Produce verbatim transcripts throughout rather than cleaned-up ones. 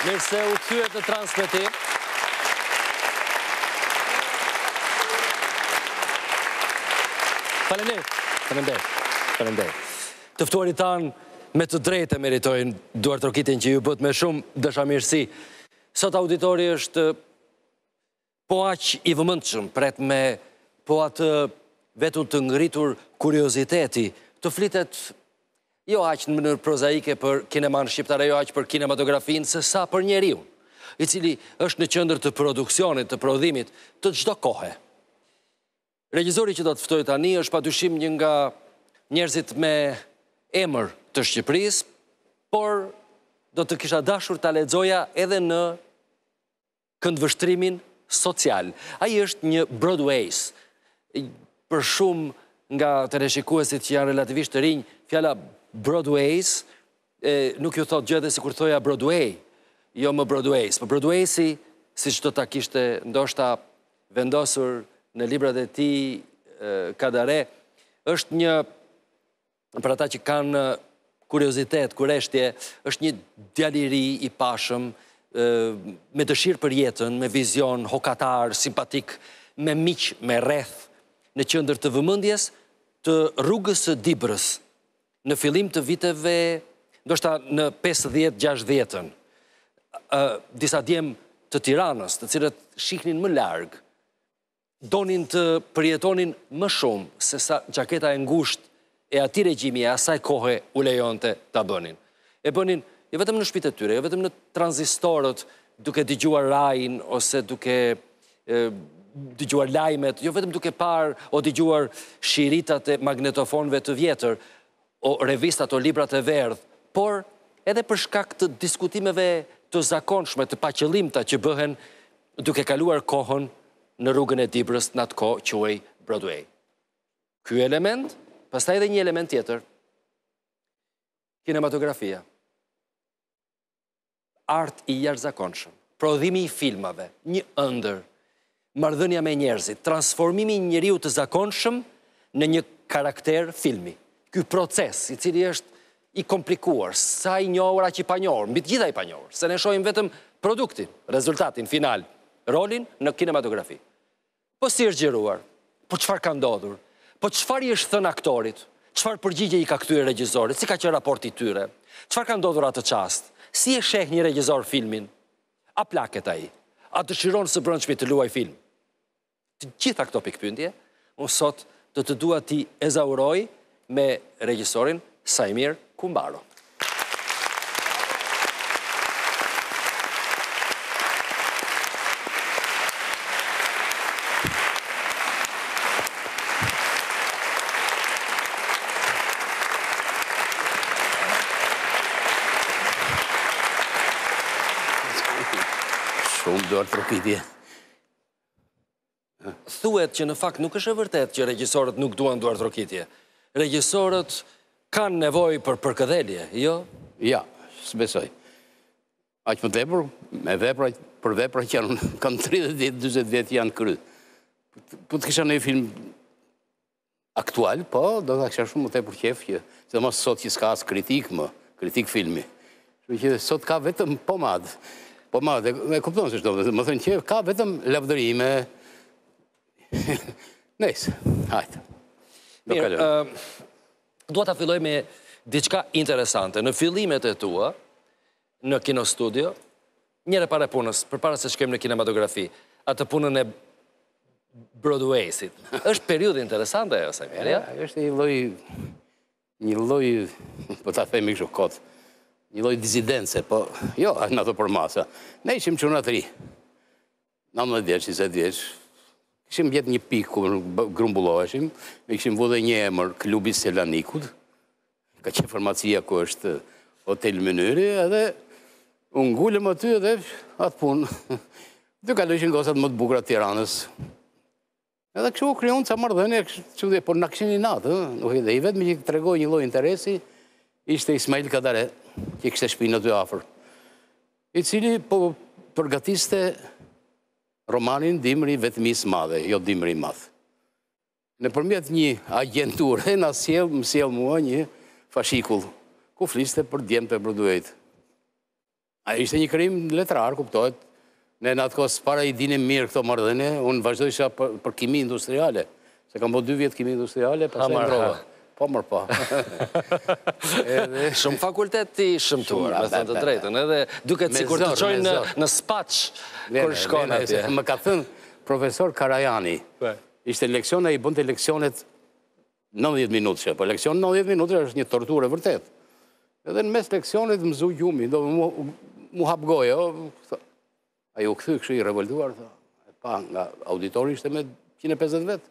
Mirë se u kthye në transmetim. Faleminderit. Faleminderit. Faleminderit. Të ftuarit tanë me të drejtë meritojnë Duart Rokitin që ju bët me shumë dashamirësi. Sot auditori është po aq i vëmendshëm, pret me po atë vetëm të ngritur kurioziteti, të flitet jo aq në mënyrë prozaike për kineman shqiptar, jo aq për kinematografinë, se sa për njeriu, i cili është në qendër të produksionit, të prodhimit të çdo kohe. Regjizori që do të ftoj tani është padyshim një nga njerëzit me emër të Shqipërisë, por do të kisha dashur ta lexoja edhe në këndvështrimin social. Ai është një Broadway's. Për shumë nga teleshikuesit që janë relativisht të rinj, fjala Broadway's nuk ju thot gjë dhe sikur thoja Broadway, jo më Broadway's. Po Broadway's-i, siç do ta kishte ndoshta vendosur në librat e tij Kadare, është një, për ata që kanë kuriozitet, kureshtje, është një djalë i ri, i pashëm, me dëshirë për jetën, me vizion, hokatar, simpatik, me miq, me rreth, në qendër të vëmendjes të rrugës së Dibrës, në fillim të viteve, ndoshta në pesëdhjetë gjashtëdhjetën, disa djem të Tiranës, të cilët shihnin më larg, donin të përjetonin më shumë se sa xhaketa e ngushtë e atij regjimi e asaj kohe u lejonte ta bënin. E bënin jo vetëm në shtëpitë e tyre, jo vetëm në tranzistorët, duke dëgjuar rajin ose duke dëgjuar lajmet, jo vetëm duke parë o dëgjuar shiritat e magnetofonëve të vjetër, o revistat o librat e verdh, por edhe për shkak të diskutimeve të zakonshme, të paqëllimta që bëhen duke kaluar kohën në rrugën e Dibrës në atë kohë quhej Broadway. Ky element, pastaj edhe një element tjetër, kinematografia. Art i jashtëzakonshëm, prodhimi i filmave, një ëndër, marrëdhënia me njerëzit, transformimi i njeriu të zakonshëm në një karakter filmi. Ky proces, i cili është i komplikuar, sa i njohur aq i panjohur, mbi të gjitha i panjohur, se ne shohim vetëm produktin, rezultatin final, rolin në kinematografi. Po si është gjeruar? Po çfarë ka ndodhur? Po çfarë i është thënë aktorit? Çfarë përgjigje i ka kthyer regjisorit? Si ka qenë raporti i tyre? Çfarë ka ndodhur atë çast? Si e sheh një regjisor filmin? A plaket ai? A dëshiron së brendshmi të luaj film? Të gjitha këto pikpyetje, unë sot do të dua ti ezauroj me regjisorin Sajmir Kumbaro. Shumë Duart Rokitje. Thuhet që në fakt nuk është e vërtet që regjisorët nuk duan Duart Rokitje. Regjisorët kanë nevojë për përkëdhelje, jo? Ja, s'besoj. Aq më tepër, me vepra, për vepra që janë, kanë tridhjetë vjet, dyzet vjet janë kry. Po të kisha në film aktual, po, do të kisha shumë më tepër qef që, se mos sot që s'ka as kritik më, kritik filmi. Që sot ka vetëm pomad. Pomad, e kupton se çdo, më thënë që ka vetëm lavdërime. Nëse, hajde. Mirë, dua ta filloj me diçka interesante. Në fillimet e tua, në Kino Studio, njëre para punës, përpara se shkem në kinematografi, atë punën e Broadway-sit. Është periudhë interesante ajo, Sajmir, ja? Është një lloj, një lloj, po ta themi kështu kot, një lloj disidence, po jo, në ato për masa. Ne ishim çuna të ri. nëntëdhjetë vjeç, njëzet vjeç. Kishim bjetë një pikë ku grumbulloheshim, me kishim vë dhe një emër klubi Selanikut, ka që farmacia ku është hotel mënyri, edhe unë ngullëm aty edhe atë punë. Dhe kalojshin gosat më të bukura të Tiranës. Edhe kështu u krijon ca marrëdhënie, kështu dhe por na kishin i natë, nuk e di, i vetëm që tregoi një lloj interesi ishte Ismail Kadare, që kishte shtëpinë aty afër, i cili po përgatiste romanin Dimri vetëmisë madhe, jo Dimri i madh. Nëpërmjet një agjenture na sjell, më sjell mua një fashikull ku fliste për djemtë e Broadwayt. A ishte një krim letrar, kuptohet. Ne në atë kohë s'para i dinim mirë këto marrëdhënie, unë vazhdojsha për, për kimi industriale. Se kam bo dy vjetë kimi industriale, pastaj ndrova. Po mërë po. Shumë fakultet ti shëmtuar, me thënë të drejtën, edhe duket si kur të qojnë në Spaç, kur shkon atje. Më ka thënë profesor Karajani, ishte leksione, i bënte leksionet nëntëdhjetë minutëshe, po leksion nëntëdhjetë minutëshe është një torturë vërtet. Edhe në mes leksionet më zu gjumi, do mu hap goja, a ju këthy kështu i revoltuar, pa nga auditori ishte me njëqind e pesëdhjetë vetë.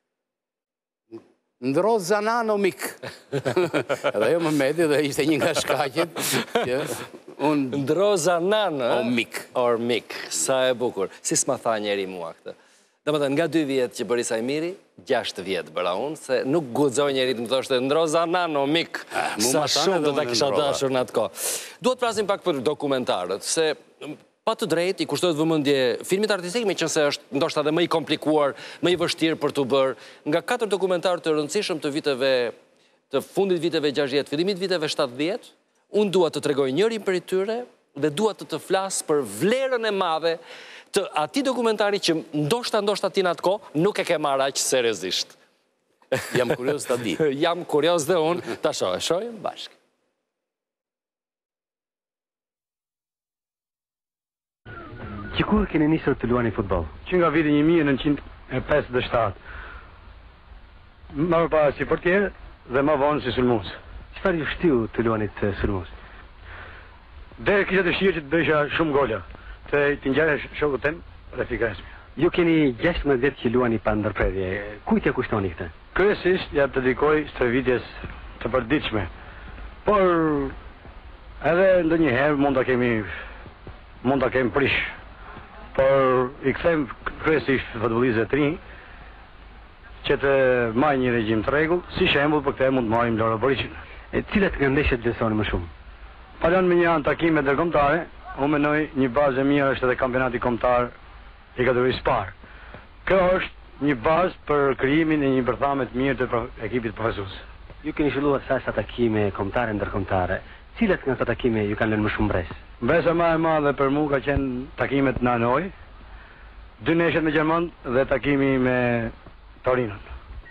Ndro zanan o mik. Edhe jo më meti dhe ishte një nga shkaqet. Ndro zanan o mik. Or mik, sa e bukur. Si s'ma tha njeri mua këtë. Dhe më të nga dy vjetë që bëri Sajmiri, gjashtë vjetë bëra unë, se nuk gudzoj njeri të më thoshte ndro zanan o mik. Sa shumë të ta kisha dashur në atë ko. Duhet prasim pak për dokumentarët, se pa të drejt, i kushtohet vëmendje filmit artistik, me qënë se është ndoshta dhe më i komplikuar, më i vështirë për të bërë, nga katër dokumentarë të rëndësishëm të viteve, të fundit viteve gjashtëdhjetë, fillimit viteve shtatëdhjetë, unë dua të tregoj njërin për i tyre dhe dua të të flasë për vlerën e madhe të ati dokumentari që ndoshta ndoshta ti në atë kohë nuk e ke marrë aq seriozisht. Jam kurios të di. Jam kurios dhe unë, ta shoh, e shohim bashkë. Që kur keni nisur të luani futbol? Që nga viti një mijë e nëntëqind e pesëdhjetë e shtatë. Më përpara si portier dhe më vonë si sulmues. Çfarë ju shtiu të luani të sulmues? Deri kisha dëshirë që të bëja shumë gola, të të ngjarë shokut tim Refik. Ju keni gjashtëmbëdhjetë vjet që luani pa ndërprerje. Kujt ja kushtoni këtë? Kryesisht ja dedikoj stërvitjes të përditshme. Por edhe ndonjëherë mund ta kemi mund ta kemi prish. Por i kthejmë kryesisht futbollistëve të rinj që të marrë një regjim të rregull, si shembull për këtë mund të marrim Loro Boriçin. E cilat nga ndeshjet vlerësoni më shumë? Palon me një anë takime ndërkombëtare, unë mendoj një bazë e mirë është edhe kampionati kombëtar i kategorisë parë. Kjo është një bazë për krijimin e një bërthame të mirë të ekipit profesues. Ju keni zhvilluar sa takime kombëtare ndërkombëtare. Cilat nga këto takime ju kanë lënë më shumë mbres? Mbresa më e madhe për mua ka qenë takimet në Hanoi, dy ndeshjet me Gjermant dhe takimi me Torinon.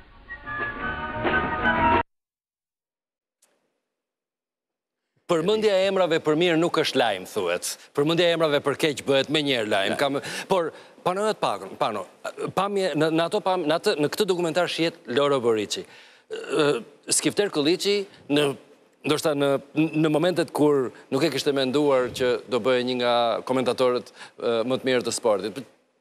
Përmendja e emrave për mirë nuk është lajm, thuhet. Përmendja e emrave për keq bëhet më njëherë lajm. Kam, por pano të pakon, pano. Pamje në, në ato pam, në atë në këtë dokumentar shihet Loro Boriçi. Skifter Kolliçi në ndoshta në në momentet kur nuk e kishte menduar që do bëhej një nga komentatorët më të mirë të sportit.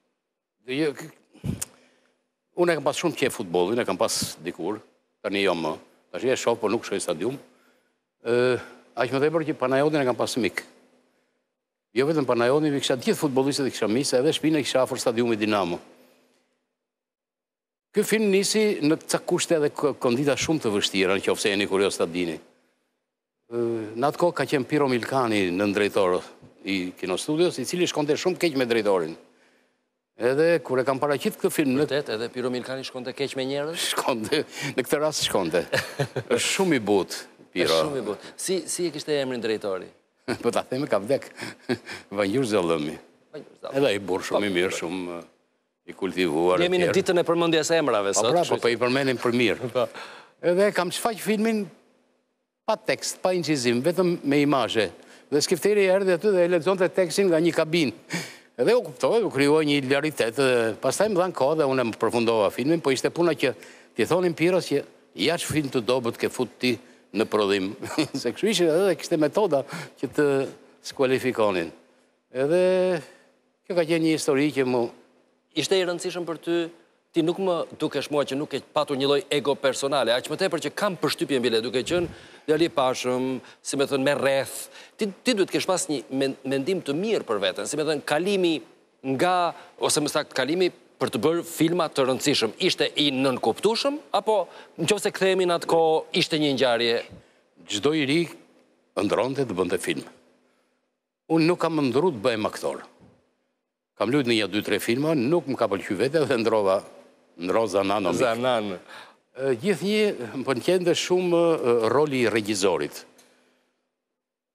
Unë e kam pas shumë qejf futbollin, e kam pas dikur, tani jo më. Tash e shoh, por nuk shkoj stadium. Ë, aq më tepër që Panajotin e kam pas mik. Jo vetëm Panajotin, i kisha të gjithë futbollistët e kisha misë, edhe shtëpinë e kisha afër stadiumit Dinamo. Ky film nisi në ca kushte edhe kondita shumë të vështira, nëse jeni kurioz ta dini. Në atë kohë ka qenë Piro Milkani në drejtor i Kinostudios, i cili shkonte shumë keq me drejtorin. Edhe kur e kam paraqit këtë film... Vërtet, edhe Piro Milkani shkonte keq me njerëz? Shkonte, në këtë rast shkonte. Është shumë i butë, Piro. Është shumë i butë. Si, si e kishte emrin drejtori? Po ta theme ka vdek. Vangjur Zellëmi. Edhe i burr shumë i mirë, shumë i kultivuar. Jemi në ditën e përmendjes së emrave sot. Po pra, po i përmendim për mirë. Edhe kam shfaq filmin pa tekst, pa incizim, vetëm me imazhe. Dhe skifteri erdhi aty dhe e lexonte tekstin nga një kabinë. Edhe u kuptoi, u krijuoi një hilaritet. Pastaj më dhan kohë dhe unë më përfundova filmin, po ishte puna që t'i thonin Piros që ja që film të dobët ke fut ti në prodhim. Se kështu ishte edhe kishte metoda që të skualifikonin. Edhe kjo ka qenë një histori që mu... Ishte i rëndësishëm për ty, ti nuk më dukesh mua që nuk e patur një lloj ego personale, aq më tepër që kam përshtypjen bile duke qenë djalë i pashëm, si më thënë me rreth. Ti ti duhet të kesh pas një mendim të mirë për veten, si më thënë kalimi nga ose më saktë kalimi për të bërë filma të rëndësishëm. Ishte i nënkuptueshëm apo nëse kthehemi në atë kohë ishte një ngjarje? Çdo i ri ëndronte të bënte film. Unë nuk kam ndruar të bëhem aktor. Kam luajtur në një dy tre filma, nuk më ka pëlqyer vetë dhe ndrova ndro Zanan. Zanan. Gjithnjë më pëlqente shumë roli i regjisorit.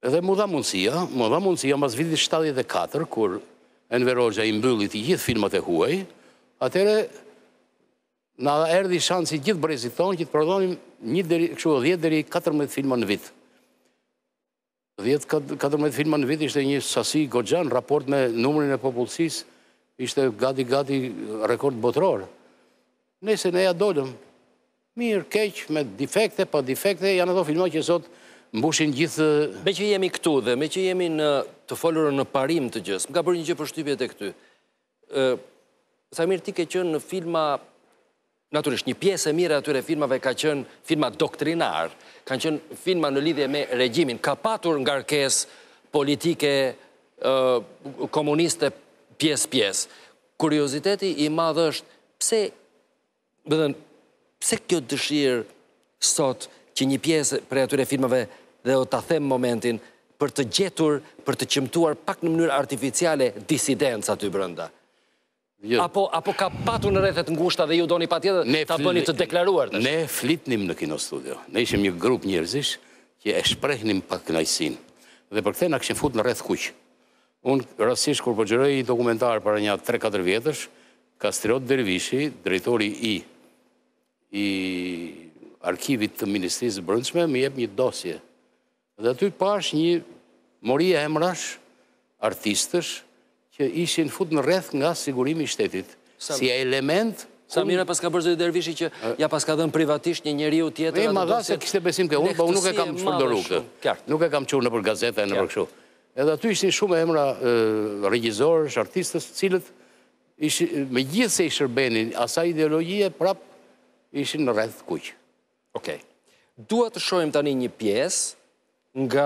Edhe mu dha mundësia, mu dha mundësia mas vitit shtatëdhjetë e katër, kur Enver Hoxha i mbyllit i gjithë filmat e huaj, atëre na erdhi shansi gjithë brezit tonë që të prodhonim dhjetë deri katërmbëdhjetë filma në vit. dhjetë katërmbëdhjetë filma në vit ishte një sasi goxha në raport me numrin e popullsisë, ishte gati gati rekord botëror. Nëse ne ja dolëm, mirë, keq, me defekte, pa defekte, janë ato filma që sot mbushin gjithë... Me që jemi këtu dhe me që jemi në të folur në parim të gjës, më ka bërë një gjë përshtypje të këty. Samir, ti ke qënë në filma, naturisht, një pjesë e mire atyre filmave ka qënë filma doktrinar, kanë qënë filma në lidhje me regjimin, ka patur ngarkes politike, komuniste, pjesë-pjesë. Kurioziteti i madhë është, pse, bëdhen, pse kjo dëshirë sot që një pjesë për atyre filmave dhe o të them momentin për të gjetur, për të qëmtuar pak në mënyrë artificiale disidencë aty brënda? Apo ka patur në rrethet ngushta dhe ju doni pa tjetër të bëni të deklaruar? Ne flitnim në Kino Studio. Ne ishim një grup njerëzish që e shprehnim pak kënaqësinë. Dhe për këtë na kishim fut në rreth kuq. Unë rastisht kur po xhiroj një dokumentar para një tre katër vjetësh, Kastriot Dervishi, drejtori i i arkivit të Ministrisë së Brendshme, më jep një dosje. Dhe aty pash një mori e emrash artistësh që ishin fut në rreth nga sigurimi i shtetit. Si element... Sa mire pas ka bërë Dervishi që ja pas ka dhënë privatisht një njeriu tjetër... E ma dha se kishte besim ke unë, po unë nuk e kam shpërdoru këtë. Nuk e kam qurë në për gazeta e në për kështu. Edhe aty ishin shumë emra regjizorësh, artistës, cilët me gjithë se i shërbenin asaj ideologjie, prap ishin në rreth kuq. Okej. Dua të shohim tani një pjesë nga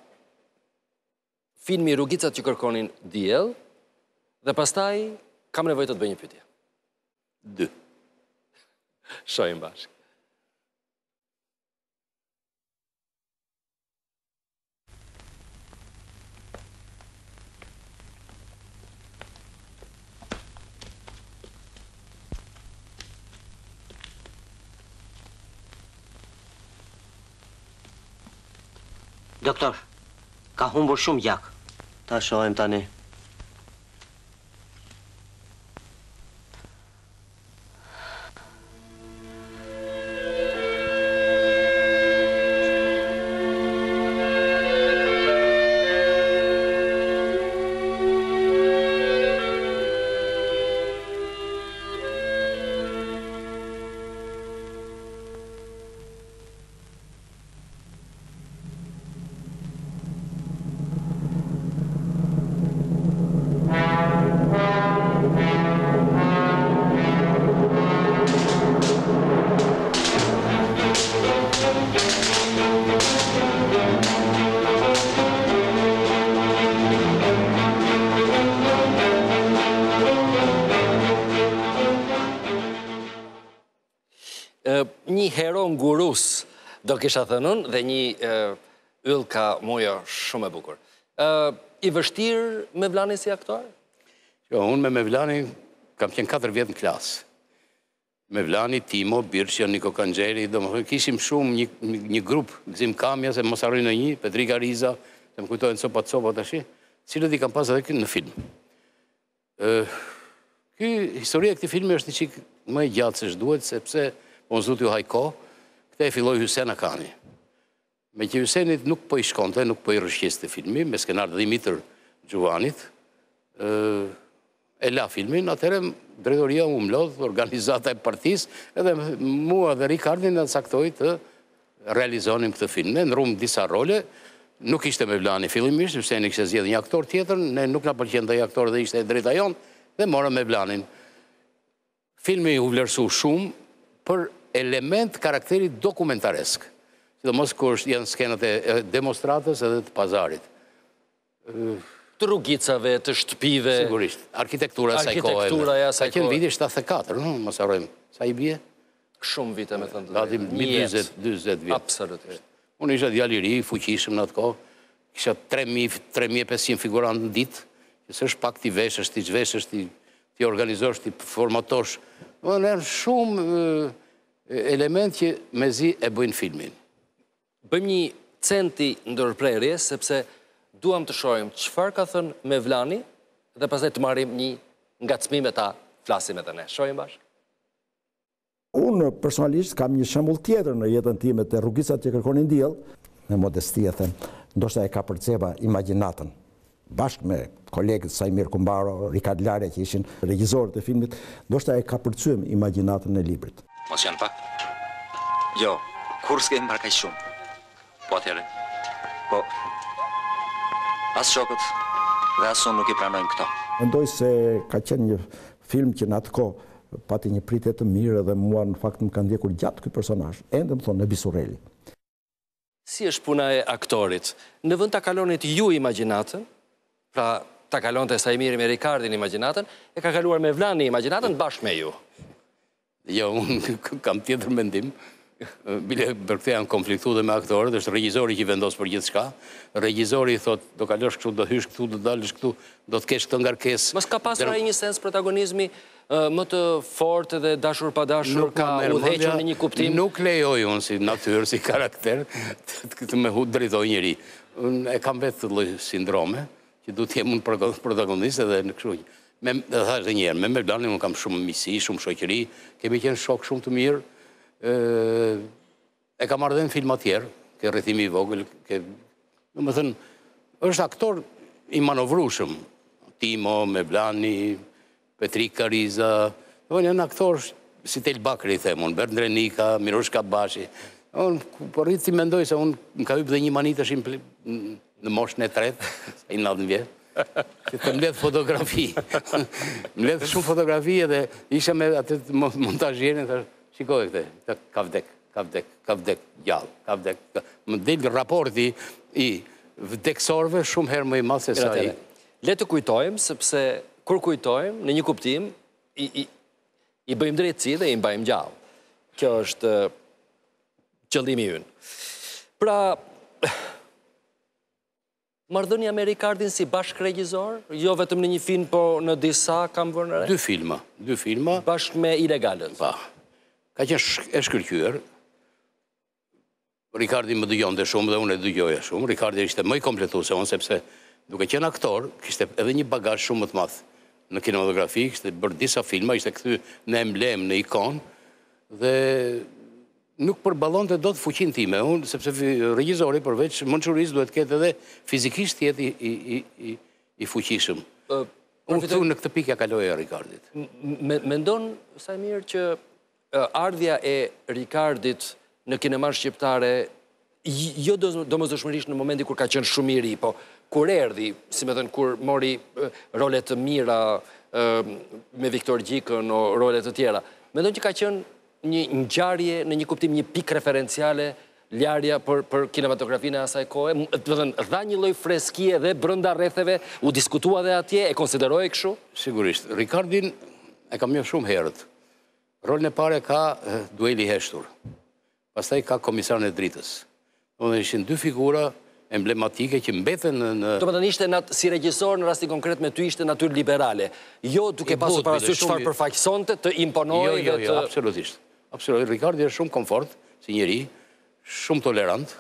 filmi Rrugicat që kërkonin diell, dhe pastaj kam nevojë të të bëj një pyetje. Dë. Shohim bashkë. Doktor, ka humbur shumë gjak. Ta shohem tani. Një hero ngurus, do kisha thënën, dhe një yll ka mojo shumë e bukur. I vështirë Mevlani si aktor? Jo, unë me Mevlani kam qenë katër vjetë në klasë. Mevlani, Timo, Birqia, Niko Kangjeri, do më thënë, kishim shumë një grupë, Gzim Kamja, se mos arrujnë një, Petrika Riza, se më kujtojnë copa të copa të ashi, cilët i kam pas edhe në film. Ky historia e këti filmi është një qikë më e gjatë se shduhet, sepse po në zut ju hajko, këte e filloj Hysen Akani. Me që Hysenit nuk po i shkonte, nuk po i rëshqiste filmi, me skenar Dimitër Gjuvanit, e la filmin, atëre drejtoria u mlodh, organizata e partis, edhe mua dhe Rikardin në saktoj të realizonim këtë film. Ne në rumë disa role, nuk ishte Mevlani fillimisht, Hyseni kështë zjedhë një aktor tjetër, ne nuk në përqen të i aktor dhe ishte e drejta jonë, dhe morëm Mevlanin. Filmi u vlerësu shumë për element karakteri dokumentaresk, që dhe mos kur janë skenat e demonstratës edhe të pazarit. Të rrugicave, të shtëpive... Sigurisht, arkitektura saj kohë. Arkitektura ja saj kohë. Ka qenë viti shtatëdhjetë e katër, mos harrojmë. Sa i bie? Shumë vite, me thënë të dhe. Gati dyzet vjetë. Absolutisht. Unë isha djali i ri, fuqishëm në atë kohë, kisha tre mijë e pesëqind figurantë në ditë, që së është pak t'i veshësh, t'i gjveshësh, t'i organizosh, t'i formatosh. Në shumë element që me zi e bëjnë filmin. Bëjmë një centi ndërprerje, sepse duam të shohim çfarë ka thënë Mevlani dhe pastaj të marrim një ngacmim e ta flasim edhe ne. Shohim bashkë. Unë personalisht kam një shembull tjetër në jetën time të rrugisat që kërkonin diell, me modesti e them, ndoshta e ka përcjella imagjinatën. Bashkë me kolegët Sajmir Kumbaro, Rikard Larja që ishin regjisorët e filmit, ndoshta e ka përcjell imagjinatën e librit. Mos janë pak? Jo, kur s'kem marrë kaq shumë. Po atëherë. Po. As shokët dhe as unë nuk i pranojmë këto. Mendoj se ka qenë një film që në atë kohë pati një pritje të mirë dhe mua në fakt më ka ndjekur gjatë ky personazh. Ende më thonë Nebi Surreli. Si është puna e aktorit? Në vend ta kalonit ju imagjinatën, pra ta kalonte Sajmiri me Rikardin imagjinatën, e ka kaluar me Vlani imagjinatën bashkë me ju. Jo, unë kam tjetër mendim. Bile për këtë janë konfliktu dhe me aktorët, është regjizori që vendos për gjithë shka. Regjizori thot, do kalosh këtu, do hysh këtu, do dalësh këtu, do të kesh këtë ngarkesë. Mos ka pasur ai një sens protagonizmi më të fortë dhe dashur pa dashur, ka udhëhequr në një kuptim? Nuk lejoj unë si natyrë, si karakter, të me hu drejtoj njëri. Unë e kam vetë të lloj sindrome, që du të jem unë protagonist edhe në kështu. Me thash dhe njerë, me Mevlanin unë kam shumë misi, shumë shoqëri, kemi qenë shok shumë të mirë. E ka marrë dhe në filma tjerë, ke Rrethimi i vogël, ke... Në më thënë, është aktor i manovrushëm. Timo, Mevlani, Petrik Kariza, janë aktor si Tel Bakri, themun, Berndrenika, Mirosh Kabashi. Unë, por rritë si mendoj se unë më ka hypë dhe një manit është në moshën e tretë, i nëntëdhjetë vjetë. Që të mbledh fotografi. Mbledh shumë fotografi edhe isha me atë montazhierin, shikoj këtë, ka vdek, ka vdek, ka vdek, gjallë, ka vdek. Më del raporti i vdeksorve shumë herë më i madh se sa i. Le të kujtojmë, sepse kur kujtojmë, në një kuptim, i bëjmë drejtësi dhe i mbajmë gjallë. Kjo është qëllimi ynë. Pra, marrëdhënia me Rikardin si bashkëregjizor, jo vetëm në një film, po në disa kam vënë re? Dy filma, dy filma. Bashkë me Ilegalët. Pa. Ka qenë e shkëlqyer. Rikardi më dëgjonte shumë dhe unë e dëgjoja shumë. Rikardi ishte më i kompletuar se unë, sepse duke qenë aktor, kishte edhe një bagazh shumë më të madh në kinematografi, kishte bërë disa filma, ishte kthy në emblem, në ikon, dhe nuk përballonte dot fuqinë time, unë sepse regjizori përveç mençurisë duhet të ketë edhe fizikisht të jetë i i i i fuqishëm. Unë këtu në këtë pikë ja kaloja Rikardit. Mendon Sajmir që ardhja e Rikardit në kineman shqiptare, jo domosdoshmërisht në momenti kur ka qenë shumë i ri, po kur erdhi, si me thënë, kur mori role të mira me Viktor Gjikën o role të tjera, mendon që ka qenë një ngjarje në një kuptim, një pikë referenciale ljarja për kinematografinë e asaj kohe, dha një lloj freskie dhe brenda rretheve, u diskutua dhe atje, e konsideroi kështu? Sigurisht, Rikardin e kam njohur shumë herët. Rolin e parë ka Dueli i heshtur. Pastaj ka Komisarin e dritës. Domethënë ishin dy figura emblematike që mbeten në... Domethënë ishte si regjisor në rastin konkret me ty ishte natyrë liberale. Jo duke pasur parasysh çfarë përfaqësonte, të imponojë dhe të... Jo, jo, absolutisht. Absolutisht. Rikardi është shumë komfort si njeri, shumë tolerant,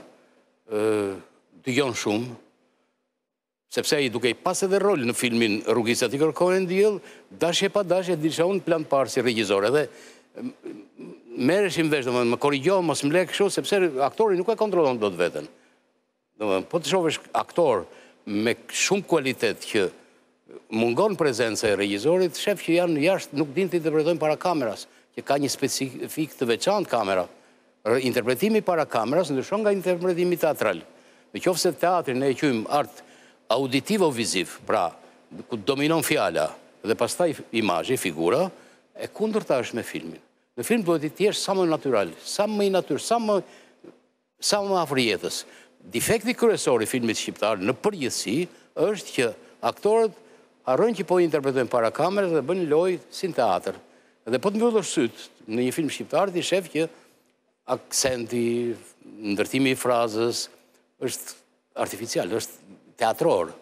dëgjon shumë, sepse ai duke i pas edhe rol në filmin Rrugisat i kërkojnë diell, dashje pa dashje disha unë plan parë si regjisor edhe merreshim vesh, domethënë më korrigjo, mos më lë kështu sepse aktori nuk e kontrollon dot veten. Domethënë po të shohësh aktor me shumë kualitet që mungon prezenca e regjisorit, shef që janë jashtë nuk din të interpretojnë para kameras, që ka një specifik të veçantë kamera. Interpretimi para kameras ndryshon nga interpretimi teatral. Nëse teatrin ne e quajmë art auditivo-viziv, pra ku dominon fjala dhe pastaj imazhi, figura, e kundërta është me filmin. Në film duhet të jesh sa më natyral, sa më i natyrë, sa më sa më afër jetës. Defekti kryesor i filmit shqiptar në përgjithësi është që aktorët harrojnë që po interpretojnë para kamerës dhe bënë lojë si në teatr. Dhe po të mbyllësh syt në një film shqiptar ti shef që aksenti, ndërtimi i frazës është artificial, është teatror.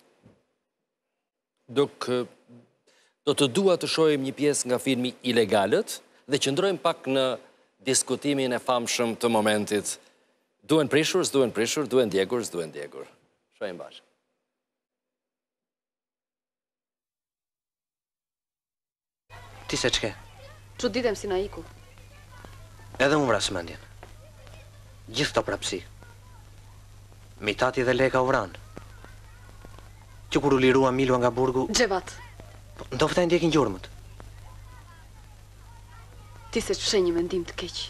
Dok do të dua të shohim një pjesë nga filmi Ilegalët dhe qëndrojmë pak në diskutimin e famshëm të momentit Duen prishur, s'duen prishur, duen djegur, s'duen djegur. Shojmë bashkë. Ti se qke? Që ditem si na iku. Edhe unë vrasë mendjen. Gjithë të prapsi. Mitati dhe leka u vranë. Që kur u lirua Milua nga burgu... Gjevat. Ndofta e ndjekin gjurëmët. Ti se që fshe një mendim të keq.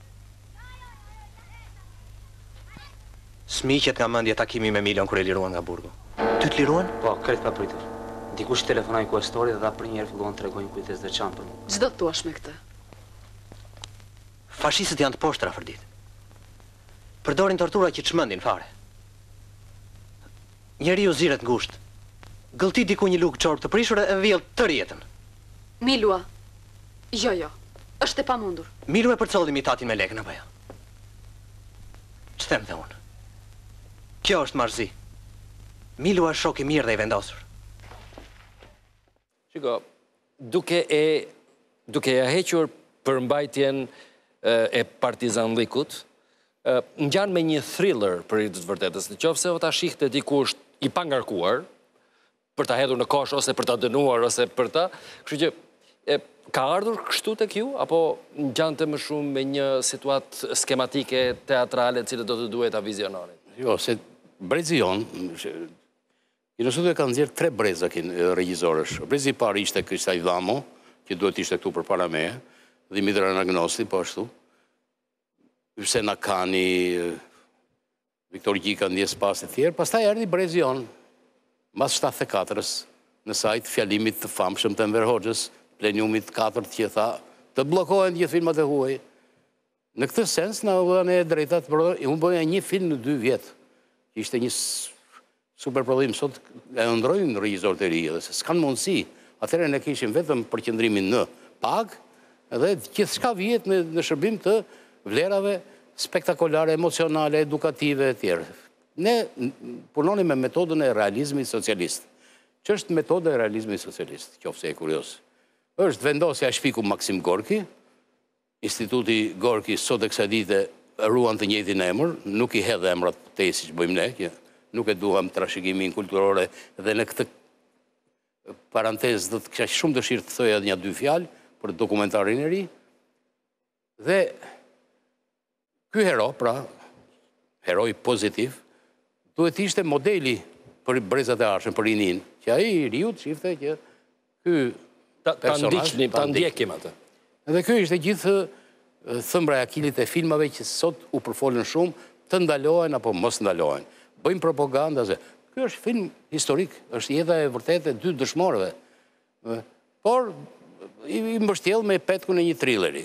Smiqet nga mendje takimi me Milon kër e liruan nga burgu. Ty të liruan? Po, kretë pa pritur. Dikush telefonoj kuestori dhe dha për njerë filluan të regojnë kujtes dhe qanë për mu. Gjdo të tuash me këtë. Fashistët janë të poshtra fërdit. Përdorin tortura që të shmëndin fare. Njeri u ziret ngusht. Gëllti diku një lukë qorë të prishur e vjell të rjetën. Milua. Jo, jo. Është e pa mundur. Milu e përcolli mitatin me lekën apo jo? Që them dhe unë? Kjo është marzi. Milu është shok i mirë dhe i vendosur. Shiko, duke e duke e hequr përmbajtjen e partizanlikut, ngjan me një thriller për i të vërtetës. Nëse ata shihte dikush i pangarkuar për ta hedhur në kosh ose për ta dënuar ose për ta, kështu që e, ka ardhur kështu tek ju apo ngjante më shumë me një situatë skematike teatrale, e cilë do të duhet ta viziononin? Jo, se brezi jon, Kinostudio ka nxjerrë tre brezakin regjizorësh. Brezi i parë ishte Kristaj Dhamo, që duhet ishte këtu përpara meje, Dimitra Anagnosti, po ashtu. Hysena Kani, Viktor Gjika ndjes pas të tjerë, pastaj erdhi brezi jon, mbas shtatëdhjetë e katërës, në sajt fjalimit të famshëm të Enver Hoxhës, pleniumit katërt që tha, të bllokohen gjithë filmat e huaj. Në këtë sens, na u dhanë drejtat, unë bëja një film në dy vjet. Ishte një super prodhim, sot e ndrojnë në regjizorët e ri, dhe se s'kanë mundësi. Atëherë ne kishim vetëm përqendrimin në pag, dhe gjithë shka vjet në, në shërbim të vlerave spektakolare, emocionale, edukative e tjerë. Ne punonim me metodën e realizmit socialist. Që është metoda e realizmit socialist, qofse e kurios? Është vendosja e shpiku Maksim Gorki, Instituti Gorki sot e kësaj dite ruan të njëjtin emër, nuk i hedh emrat te si që bëjmë ne, që nuk e duham trashëgimin kulturore, dhe në këtë parantez do të kisha shumë dëshirë të thoja një dy fjalë për dokumentarin e ri. Dhe ky hero, pra, heroi pozitiv, duhet ishte modeli për brezat e arshëm, për rinin, që ai i riut shifte që ky personazh ta ndjekim atë. Edhe ky ishte gjithë thëmbra e akilit e filmave që sot u përfolën shumë, të ndalohen apo mos ndalohen. Bëjmë propaganda se ky është film historik, është jeta e vërtetë e dy dëshmorëve. Por i mbështjell me petkun e një thrilleri.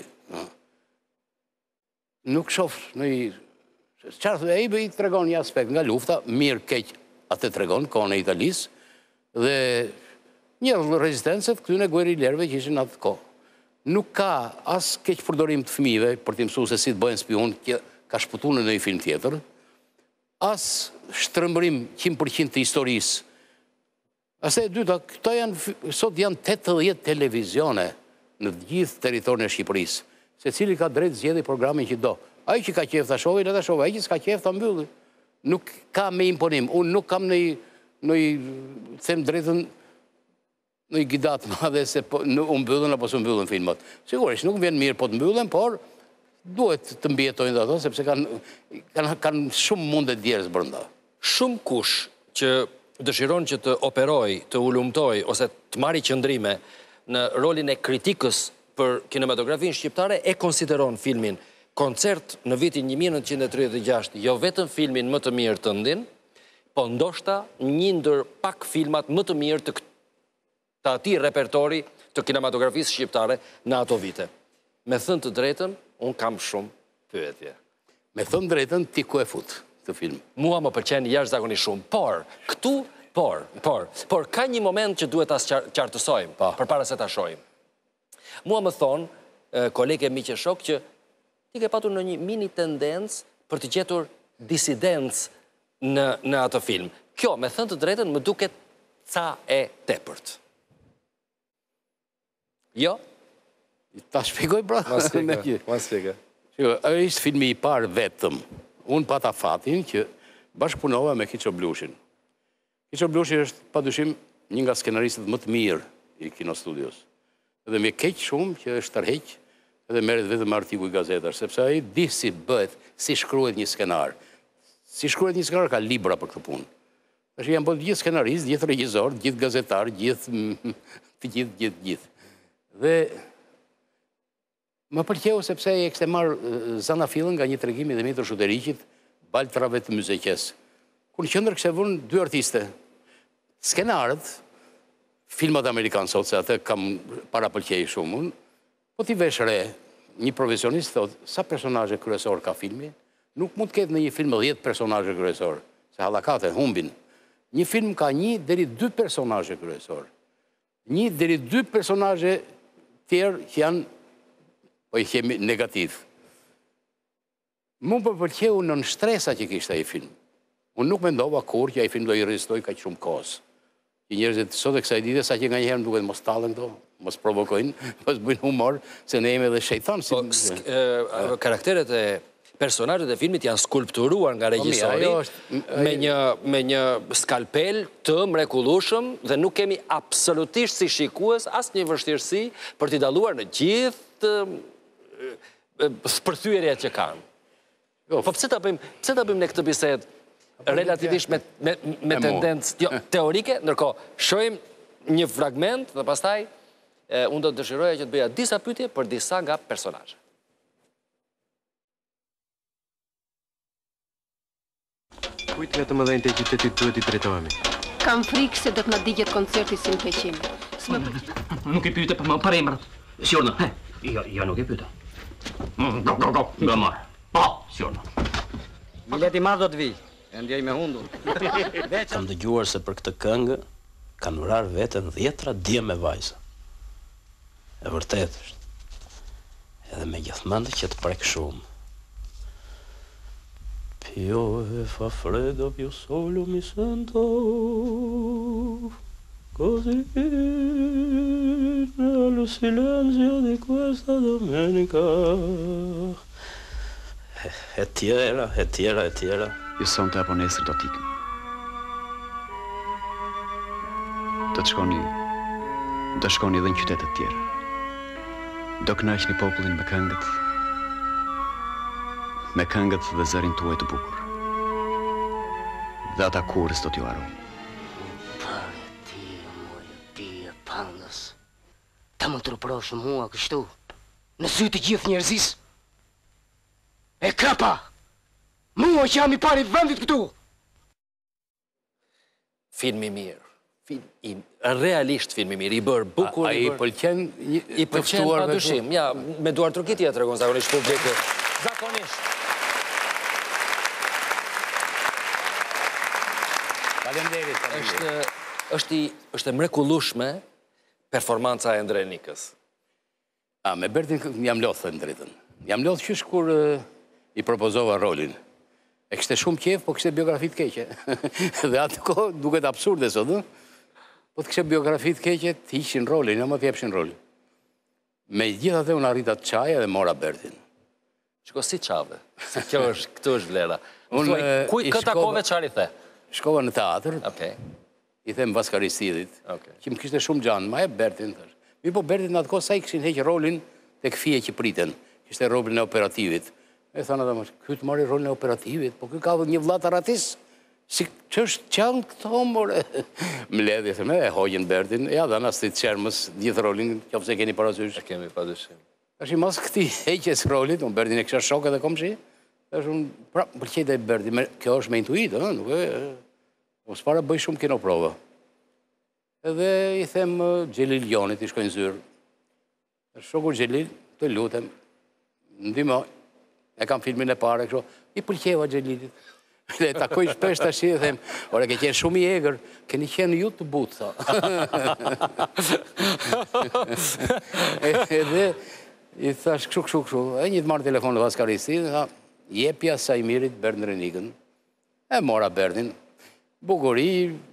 Nuk shoh në i çfarë ai i tregon një aspekt nga lufta, mirë keq atë tregon kohën e Italisë dhe një rezistencë të këtyre guerilerëve që ishin atë kohë. Nuk ka as keq përdorim të fëmijëve për të mësuar se si të bëhen spion, që ka shputuar në një film tjetër, as shtrëmbërim qind përqind të historisë. As e dyta, këto janë, sot janë tetëdhjetë televizione në gjithë territorin e Shqipërisë, secili ka drejt zgjedhë programin që do. Ai që ka qejf ta shohë, le ta shohë, ai që s'ka qejf ta mbylli. Nuk ka me imponim. Unë nuk kam në në them drejtën në i gidat madhe se u mbyllën apo s'u mbyllën filmat. Sigurisht, nuk vjen mirë po të mbyllen, por duhet të mbjetojnë ato, sepse kanë, kanë, kanë shumë mundet djerës brënda. Shumë kush që dëshiron që të operoj, të ulumtoj, ose të marri qëndrime në rolin e kritikës për kinematografin shqiptare, e konsideron filmin Koncert në vitin një mijë e nëntëqind e tridhjetë e gjashtë, jo vetëm filmin më të mirë të ndin, po ndoshta një ndër pak filmat më të mirë të, të ati repertori të kinematografisë shqiptare në ato vite. Me thënë të drejtën, unë kam shumë pyetje. Me thënë drejtën, ti ku e fut të film? Mua më pëlqen jashtëzakonisht shumë, por, këtu, por, por, por, ka një moment që duhet ta qartësojmë, përpara se ta shohim. Mua më thonë, kolege miqe shok, që ti ke patur në një mini tendencë për të gjetur disidencë në, në atë film. Kjo, me thënë të drejtën, më duket ca e tepërt. Jo? Ta shpjegoj, pra. Ma spjegoj, ma spjegoj. Ishtë filmi i parë vetëm, unë pata fatin që bashkëpunova me Kiço Blushin. Kiço Blushi është padyshim një nga skenaristët më të mirë i kinostudios. Edhe me keq shumë që është tërheq edhe merret vetëm artikuj gazetash, sepse ai di si bëhet, si shkruhet një skenar. Si shkruhet një skenar, ka libra për këtë punë. Tash janë bërë gjithë skenaristë, gjithë regjizor, gjithë gazetar, gjithë të gjithë, gjithë, gjithë. Dhe më pëlqeu sepse e kishte marrë zana fillën nga një tregim i Demetër Shuteriqit, Baltrave të Myzeqes. Kur në qendër kishte vënë dy artiste. Skenarët, filmat amerikanë sot, se atë kam para pëlqej shumë unë, po t'i vesh re, një profesionist thot, sa personazhe kryesor ka filmi? Nuk mund të ketë në një film dhjetë personazhe kryesor, se hallakate humbin. Një film ka një deri dy personazhe kryesor. Një deri dy personazhe tjerë që janë, po i kemi negativ. Mu për pëlqeu në në shtresa që kishte ai film. Unë nuk mendova kur që ai film do i rezistoj kaq shumë kohës. Që njerëzit sot e kësaj dite, sa që nga njëherë më duket mos tallen këto, mos provokojnë, mos bëjnë humor, se ne jemi edhe shejtan. Karakteret e personazhet e filmit janë skulpturuar nga regjisori me një skalpel të mrekullueshëm dhe nuk kemi absolutisht si shikues asnjë vështirësi për t'i dalluar në gjithë përthyerjet që kanë. Po pse ta bëjmë, pse ta bëjmë ne këtë bisedë relativisht me tendencë teorike, ndërkohë shohim një fragment dhe pastaj unë do të dëshiroja që të bëja disa pyetje për disa nga personazhet. Kujt nga të mëdhenjtë të qytetit duhet i drejtohemi? Kam frikë se do të na digjet koncerti si në Peqin. Nuk e pyete për më për emrat. Sjorna, he, jo nuk e pyeta. Go, go, go, nga marë. Po, sjorna. Bileti marë do të vijë. E ndjej me hundur. Kam dëgjuar se për këtë këngë kanë vrarë veten dhjetra dje me vajza. E vërtet është. Edhe me gjithmonë që të prek shumë. Piove fa freddo più solo mi sento così nello silenzio di questa domenica. E tjera, e tjera, e tjera. Ju sonte apo nesër do t'ikëm. Do të shkoni, do shkoni edhe në qytetet tjera. Do kënaqni popullin me këngët, me këngët dhe zërin tuaj të bukur. Dhe ata kurës do t'ju harojnë. Pare ti, moje pije pandës. Ta më të rëproshë mua kështu, në sy të gjithë njerëzis. E kapa! Mua që jam i pari vendit këtu! Film i mirë. Realisht film i mirë, i bërë bukur. A i pëlqen i pëlqen pa dushim. Ja, me duar trukitja të regon zakonisht publiku. Zakonisht. Falemderit. Është e mrekullueshme performanca e Endre Nikës. A, me Bertin jam lodhë, thënë drejtën. Jam lodhë qysh kur i propozova rolin. E kështë shumë qef, po kështë biografi të keqe. Dhe atë kohë duket absurde sot, po të kështë biografi të keqe të ishin rolin, ja më të jepshin rolin. Me gjitha dhe unë arrita të qaja dhe mora Bertin. Shko si qave, se kjo është, këtu është vlera. Kuj këta kove qari the? Shkova në teatr, i them Vaskaristidit, që më kështë shumë gjanë, ma e Bertin. Mi po Bertin në atë kohë sa i këshin heqë rolin të këfije që priten, kështë e rolin e operativit. E thana dhe më, këtë marri rolin e operativit, po këtë ka dhe një vlatë aratis, si që është qanë këto, more. Më ledhe, e thëme, e hojën Bertin, ja dhe nësë të qermës gjithë rolin, që pëse keni parasysh. E kemi padyshim. Ashtë i mas këti heqës rolit, unë Bertin e kësha shok edhe kom shi, është unë, pra, përqejt e Bertin, kjo është me intuit, nuk e, mos para bëj shumë kino prova. Edhe i them Gjelil Jonit, i shkojnë zyrë. Shokur Gjelil, të lutem, ndimoj. E kam filmin e pare, kështu, i pëlqeva Gjelilit. Dhe takoj shpesh të shi dhe them, ore, ke qenë shumë i egrë, keni qenë ju të butë, tha. Edhe, i thash, kështu, kështu, kështu, e një të marrë telefon në Vaskaristi, dhe tha, jepja sa i mirit Bertin Renikën. E mora Bertin, bukuri,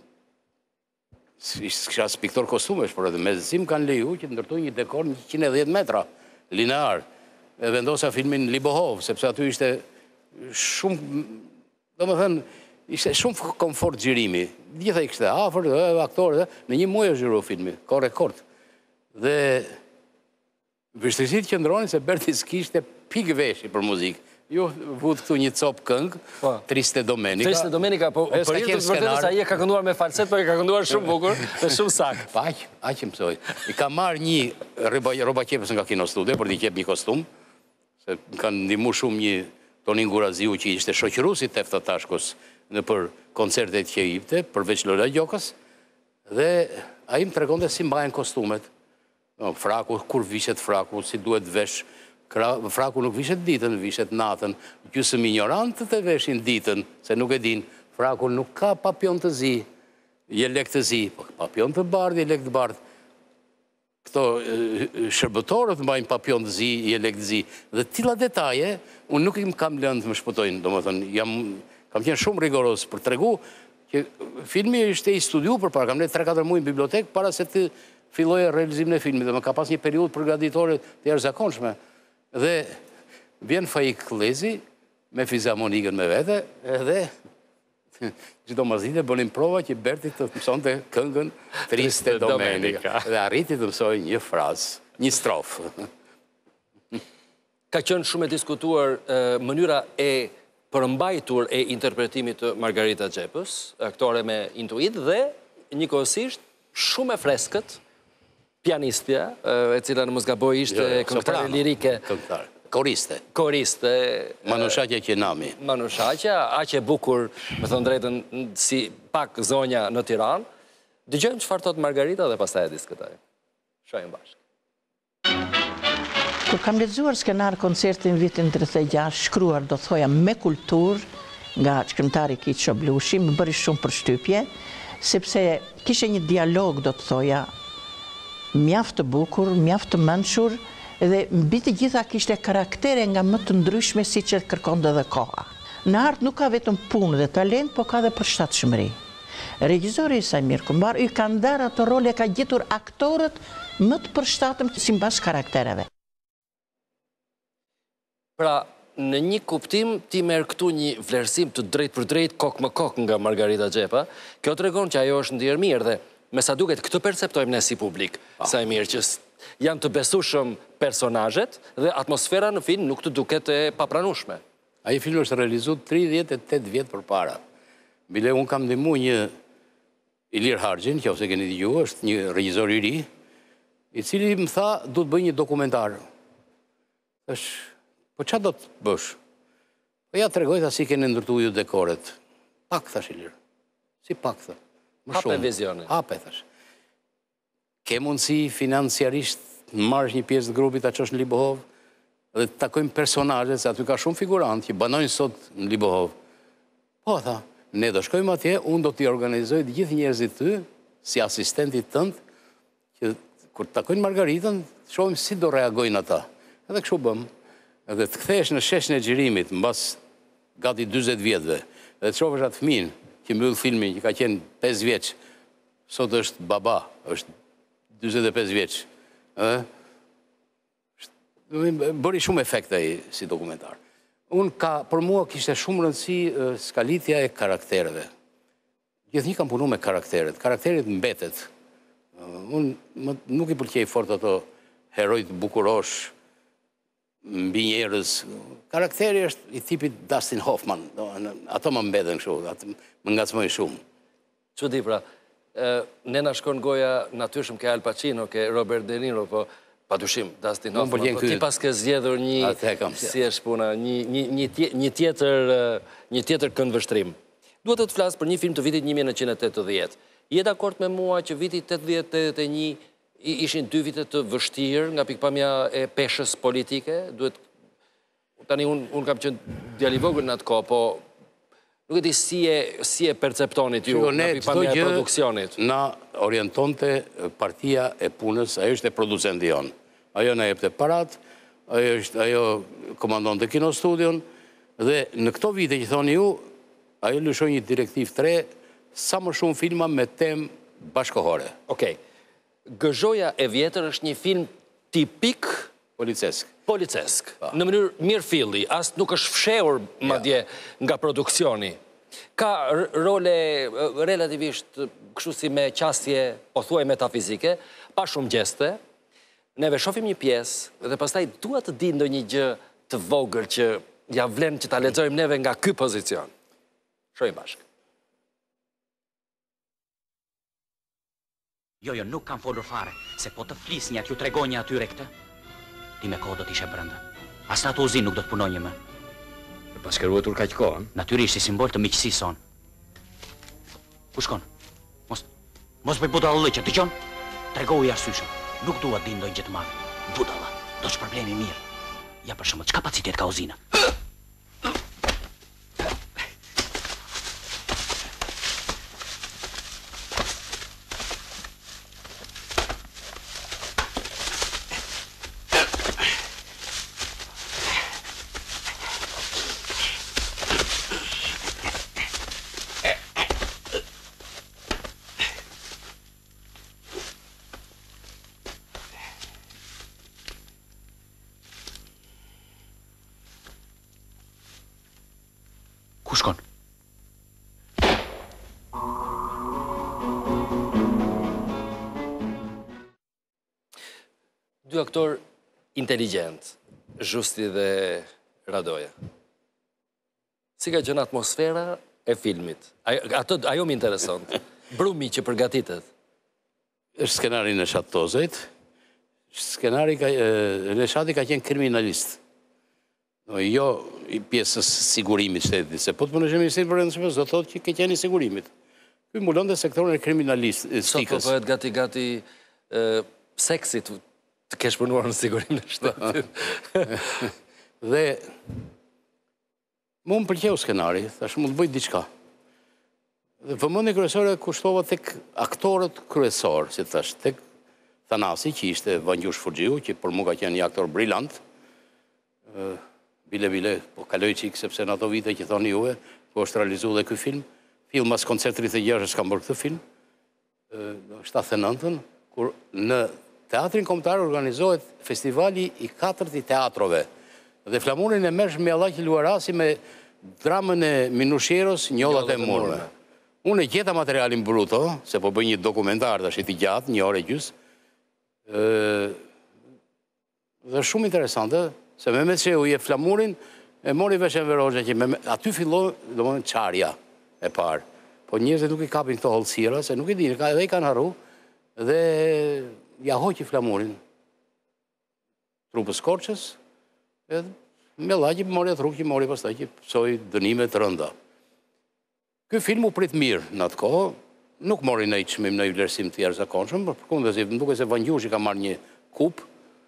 kësha spiktor kostumesh, por edhe me zësim kanë leju që të ndërtoj një dekor një qind e dhjetë metra, linear. E vendosa filmin Libohov, sepse aty ishte shumë, do më thënë, ishte shumë komfort gjirimi. Gjitha i kështë afer, aktorë, në një muaj është gjiru filmi, ka rekord. Dhe vështërësit qëndroni se Berti s'kishte pikë veshi për muzikë. Jo, vut këtu një copë këngë, Triste Domenica. Triste Domenica, po për jetë të vërtetë sa i e ka kënduar me falset, po i ka kënduar shumë bukur dhe shumë sakë. Pa, aqë, aqë mësoj. I ka marrë një roba qepës nga Kino Studio, për t'i qep një kostum, se kanë ndimu shumë një Tonin Guraziu që ishte shoqërusi Tefta Tashkos në për koncertet që i ipte, përveç Lola Gjokës, dhe a i më tregonde si mbajnë kostumet. Fraku, kur vishet fraku, si duhet vesh. Fraku nuk vishet ditën, vishet natën. Gjysëm ignorantët e veshin ditën, se nuk e din. Fraku nuk ka papion të zi, jelek të zi, papion të bardh, jelek të bardh. Këto shërbëtorët mbajnë papion të zi, jelek të zi. Dhe tila detaje, unë nuk im kam lënë të më shpëtojnë, do më thënë, kam qenë shumë rigoros për të regu, që filmi ishte i studiu për para, kam le tre katër muaj në bibliotek, para se të filloj e realizimin e filmit, dhe më ka pas një periud përgatitore të jashtëzakonshme. Dhe vjen Faik Klezi me fizharmonikën me vete, edhe gjitho mazite bënim prova që Berti të mëson të këngën Triste Domenica. Dhe arriti të mësoj një frazë, një strofë. Ka qënë shumë e diskutuar mënyra e përmbajtur e interpretimit të Margarita Gjepës, aktore me intuit, dhe njëkohësisht shumë e freskët, pianistja, e cila në mosgaboj ishte këngëtare lirike. Këngëtare, koriste. Koriste. Manushaqja Qenami. Manushaqja, aqe bukur, me thënë drejtën, si pak zonja në Tiranë. Dëgjojmë çfarë thot Margarita dhe pastaj e diskutojmë. Shohim bashkë. Kur kam lexuar skenar koncertin vitin tridhjetë e gjashtë, shkruar do thoja me kulturë nga shkrimtari Kiç Shablushi, më bëri shumë përshtypje, sepse kishte një dialog, do të thoja, mjaft të bukur, mjaft të mençur, dhe mbi të gjitha kishte karaktere nga më të ndryshme si që kërkonte dhe koha. Në art nuk ka vetëm punë dhe talent, po ka dhe përshtatshmëri. Regjizori Sajmir Kumbar i ka ndarë ato role, ka gjetur aktorët më të përshtatëm sipas karaktereve. Pra, në një kuptim, ti merr këtu një vlerësim të drejt për drejt, kokë më kokë nga Margarita Gjepa. Kjo tregon që ajo është ndjer mirë dhe me sa duket këtë perceptojmë ne si publik, Sajmir, që janë të besueshëm personazhet dhe atmosfera në film nuk të duket e papranueshme. Ai film është realizuar tridhjetë e tetë vjet përpara. Bile un kam ndihmuar një Ilir Harxhin, që ose keni dëgjuar, është një regjisor i ri, i cili më tha, "Du të bëj një dokumentar." Tash, po çfarë do të bësh? Po ja tregoj ta si keni ndërtuar ju dekoret. Pak thash Ilir. Si pak tha. Hape vizionin. Hape, thash. Ke mundësi financiarisht në marrësh një pjesë të grupit, ta qosh në Libohov, dhe të takojmë personazhe, se aty ka shumë figurantë që banojnë sot në Libohov. Po, tha, ne do shkojmë atje, unë do t'i organizoj të gjithë njerëzit ty, si asistentit tënd, që kur të takojnë Margaritën, shohim si do reagojnë ata. Edhe kështu bëm. Edhe të kthehesh në sheshin e xhirimit, mbas gati dyzet vjetëve, dhe të shohësh atë fëmin që mbyll filmin, që ka qenë pesë vjeç, sot është baba, është dyzet e pesë vjeç. Bëri shumë efekte ai si dokumentar. Unë ka, për mua kishte shumë rëndësi skalitja e karaktereve. Gjithnjë kam punu me karakteret. Karakterit mbetet. Unë nuk i pëlqej fort ato herojt bukurosh, mbi njerëz. Karakteri është i tipit Dustin Hoffman. Ato më mbeten kështu, më ngacmojnë shumë. Çudi pra, ne na shkon goja natyrshëm ke Al Pacino, ke Robert De Niro, po padyshim Dustin Hoffman, po ti pas ke zgjedhur një, si është puna, një tjetër këndvështrim. Duhet të të flasë për një film të vitit një mijë nëntëqind e tetëdhjetë. Je dakord me mua që vitit tetëdhjetë tetëdhjetë e një ishin dy vitet të vështirë nga pikpamja e peshës politike? Duhet, tani unë kam qenë djali vogël në atë kohë, po nuk e di si e perceptonit ju nga pikpamja e produksionit. Na orientonte partia e punës, ajo është e producenti jonë. Ajo na jepte parat, ajo komandonte Kino Studion, dhe në këto vite që thoni ju, ajo lëshoj një direktiv tre, sa më shumë filma me temë bashkohore. Okej. Gëzhoja e vjetër është një film tipik, Policesk. Policesk. Në mënyrë mirë filli, as nuk është fshehur madje nga produksioni. Ka role relativisht kështu si me qasje, po thuaj metafizike, pa shumë gjeste. Neve shohim një pjesë dhe pastaj dua të di ndonjë gjë të vogël që ja vlen që ta lexojmë neve nga ky pozicion. Shohim bashkë. Jo, jo, nuk kam folur fare, se po të flisnja t'ju tregonja atyre këtë, ti me kohë do t'ishe brenda. As në ato uzinë nuk do t'punonje më. E pas ke ruetur kaq kohën? Natyrisht si simbol të miqësisë son. Ku shkon? Mos, mos bëj budallë që dëgjon. Tregohu i arsyeshëm. Nuk dua të di ndonjë gjë të madhe. Budalla, do të shpërblemi mirë. Ja për shembull, ç'kapacitet ka uzina? Ku shkon? Dy aktor inteligent, Zhusti dhe Radoja. Si ka qenë atmosfera e filmit? Ato, ajo më intereson. Brumi që përgatitet. Është skenari në Neshat Tozejt. Skenari ka, Neshati ka qenë kriminalist. No, jo i pjesës sigurimit shtetit, se po të punësh në Ministrinë për Brendshmërisë, do thotë që ke qenë i sigurimit. Ky mbulon dhe sektorin e kriminalistikës. Sot po bëhet gati-gati seksit të kesh punuar në sigurim në shtetit. Dhe mu më pëlqeu skenari, thash mund të bëj diçka. Dhe vëmendja kryesore kushtova tek aktorët kryesorë, si thash, tek Thanasi, që ishte Vangjush Furxhiu, që për mua ka qenë një aktor brillant. Bile, bile, po kaloj qikë, sepse në ato vite që thoni juve, po është realizu dhe këj film. Film mas koncert tridhjetë e gjashtë s'kam bërë këtë film, shtatëdhjetë e nëntën, kur në Teatrin Kombëtar organizohet festivali i katërt i teatrove. Dhe flamurin e mersh me Allah që luarasi me dramën e Minushieros, Njollat e Murme. Unë e gjeta materialin bruto, se po bëj një dokumentar të ashtë i gjatë, një orë e gjysë, dhe shumë interesante, se me me që u je flamurin, e mori vesh e verogja që aty filloj, do më në qarja e parë. Po njërës nuk i kapin këto holësira, se nuk i dinë, edhe i kanë haru, dhe ja hoqi flamurin. Trupës Korqës, edhe me lagji mori atë rrugë që mori pastaj që pësoj dënime të rënda. Ky film u prit mirë në atë kohë, nuk mori në i qmim në i vlerësim të jarë zakonshëm, për përkundë dhe si më duke se Vangjush i ka marrë një kup,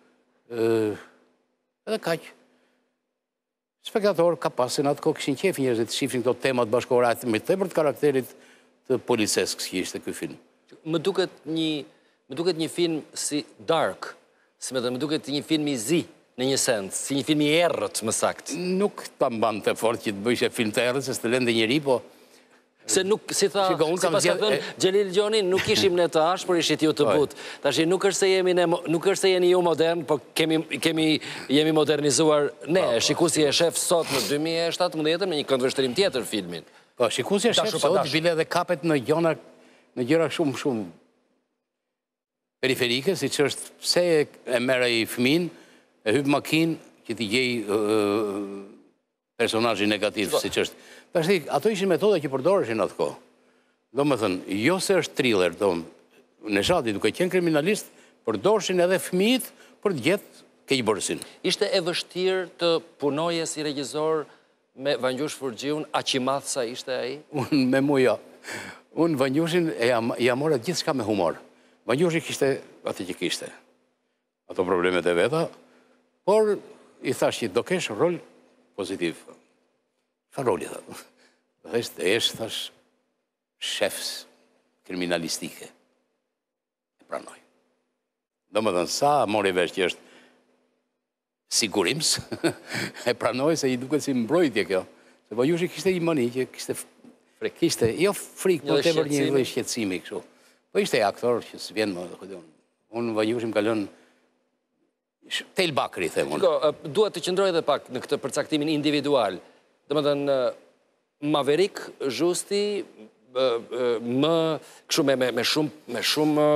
edhe kaq. Spektator ka pasin atë kohë këshin qefi njerëzit të shifrin këto temat bashkore atë me tepër të karakterit të policesk që ishte ky film. Më duket një, më duket një film si dark, si me të më duket një film i zi në një sens, si një film i errët më sakt. Nuk ta mban të fort që të bëjsh e film të errët, se s'të lënë njëri, po Se nuk, si tha, si pas ka thënë Xhelil Gjoni, nuk ishim ne të ashtë, por ishit ju të butë. Tash nuk është se jemi ne, nuk është se jeni ju modern, po kemi, kemi, jemi modernizuar ne. Shikuesi e shef sot në dy mijë e shtatëmbëdhjetë me një këndvështrim tjetër filmin. Po, shikuesi e shef sot, bile dhe kapet në gjona, në gjëra shumë, shumë periferike, si që është pse e mere i fëmin, e hypë makinë, që t'i gjej personazhi negativ, si që është. Pashti, ato ishin metoda që përdoreshin atë kohë. Do më thënë, jo se është thriller, do më, Neshati duke qenë kriminalist, përdoreshin edhe fëmijët për të gjetë keqbërësin. Ishte e vështirë të punoje si regjizor me Vangjush Furxhiun, aq i madh sa ishte ai? Unë me mu jo. Unë Vangjushin e ja mora gjithë shka me humor. Vangjushi kishte atë që kishte. Ato problemet e veta, por i thash që do kesh rol pozitiv. Ka roli, dhe. Dhe ishte, e është, thash, shefs kriminalistike. E pranoj. Do më dhënë, sa mori vesh që është sigurims, e pranoj se i duket si mbrojtje kjo. Se Vangjushi kishte i mëni, që kishte, kishte, jo frik, po të për një dhe shqetsimi, kështu. Po ishte aktor që s'vjen më, dhe këtë unë. Unë Vangjushi më kalon Tel Bakri, themun. Duhet të qëndroj edhe pak në këtë përcaktimin individual. Dhe më thënë, Maverick, Zhusti, më me shumë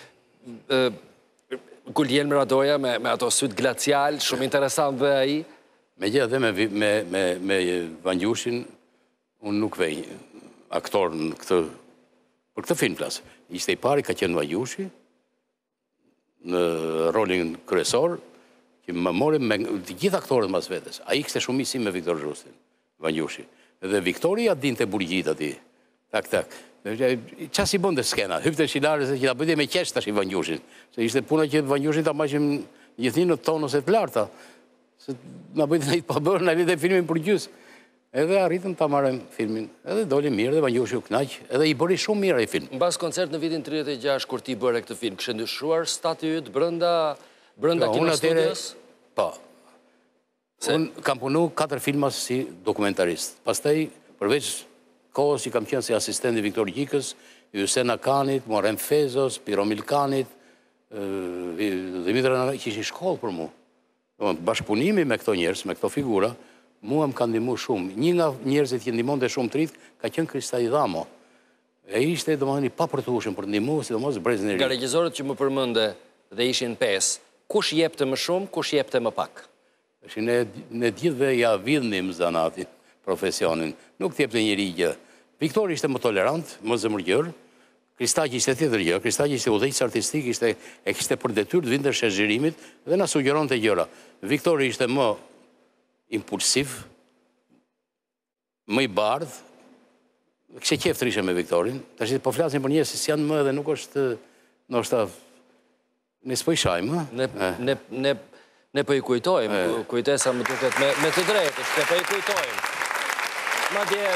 Guglielmo Radoja, me ato sytë glacial, shumë interesant dhe aji. Me gjithë dhe me Vangjushin, unë nuk vej aktor në këtë, për këtë film plasë. Ishte i pari ka qenë Vangjushi, në rolin kryesor, që më morim me gjithë aktorët mas vetës. A i kështë shumë i si me Viktor Zhustin, Vangjushi. Dhe Viktoria din të burgjit ati. Tak, tak. Qa si bëndë skena? Hypte shilarës e që ta bëjtë me qeshtë tash i Vangjushin. Se ishte puna që Vangjushin ta mashim gjithni në tonuset larta. Se na bëjtë në i të pabërë, në vitë e filmin për gjysë. Edhe arritëm ta marrëm filmin. Edhe doli mirë dhe Vangjushi u knaq. Edhe i bëri shumë mirë ai film. Në bas koncert në vitin tridhjetë e gjashtë, kur ti bëre këtë film, kështë ndryshuar stati yt brenda kinostudios? Po. Unë kam punu katër filma si dokumentarist. Pastaj, përveç kohës që kam qenë si asistenti Viktor Gjikës, Hysen Akanit, Muharrem Fezos, Piro Milkanit, Dimitra Nara, që ishin shkollë për mu. Bashkëpunimi me këto njerëz, me këto figura, mua më ka ndihmu shumë. Një nga njerëzit që ndihmonte shumë trit, ka qenë Kristaj Dhamo. E ishte domethënë i papërtueshëm për ndihmu, sidomos brezin e ri. Nga regjizorët që më përmende dhe ishin pesë, kush jepte më shumë, kush jepte më pak? Ne gjithve ja vidhnim zanatin, profesionin. Nuk t'jepte njëri gjë. Viktor ishte më tolerant, më zëmërgjër. Kristaq ishte tjetër gjë. Kristaq ishte udhëheqës artistik, e kishte për detyrë të vinte shezhirimit dhe na sugjeron të gjëra. Viktor ishte më impulsiv, më i bardh. Kështë qef të rishe me Viktorin. Ta që po flasin për njësë si janë më dhe nuk është nështë nësë po i shajmë. Ne po i kujtojmë, kujtesa më duket me të drejtës, ne po i kujtojmë. Ma dje,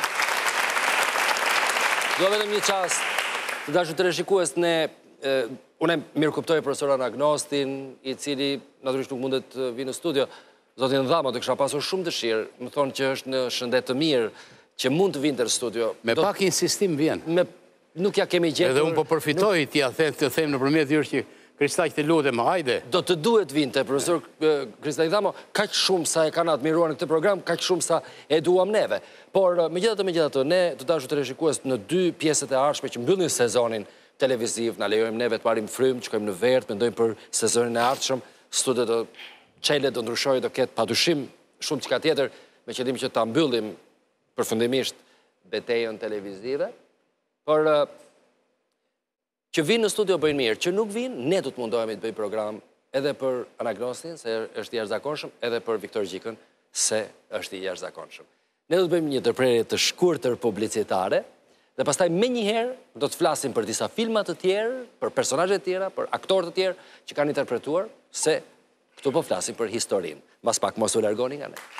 do vetëm një qast, të dashu të reshikues, ne, une mirë kuptoj profesoran Agnostin, i cili naturisht nuk mundet të vi në studio, zotin Dhama, të kësha pasur shumë dëshirë, më thonë që është në shëndet të mirë, që mund të vinde në studio. Me pak insistim vjen. Nuk ja kemi gjetur. Edhe unë po përfitoj tja të them në përmjet jërë që Kristaq të lutem, hajde. Do të duhet vinte, profesor Kristaq Dhamo, kaq shumë sa e kanë admiruar në këtë program, kaq shumë sa e duam neve. Por, me gjithatë, me gjithatë, ne të dashu të reshikues në dy pjesët e arshme që mbyllin sezonin televiziv, na lejojmë neve të marim frymë, që kojmë në vertë, mendojmë për sezonin e ardhshëm, studiet do qelet do ndryshojë, do ketë padushim shumë qika tjetër, me qëllim që ta mbyllim përfundimisht betejën televizive, por që vinë në studio bëjnë mirë, që nuk vinë, ne du të mundohemi të bëjmë program edhe për Anagnostin, se është i jashtëzakonshëm, edhe për Viktor Gjikën, se është i jashtëzakonshëm. Ne du të bëjmë një ndërprerje të shkurtër publicitare, dhe pastaj me njëherë do të flasim për disa filmat të tjerë, për personazhe të tjera, për aktorë të tjerë që kanë interpretuar, se këtu po flasim për historinë. Mbas pak mos u largoni nga ne.